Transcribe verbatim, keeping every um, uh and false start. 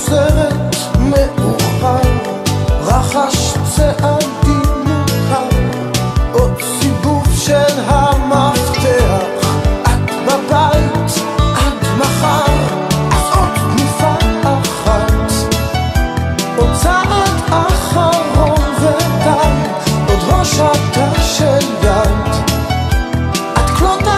חוזרת מאוחר, רחש צעדים מוכר, עוד סיבוב של המפתח, את בבית עד מחר, אז עוד תנופה אחת, עוד צעד אחרון ודי, עוד ראשתה של יד, את כלות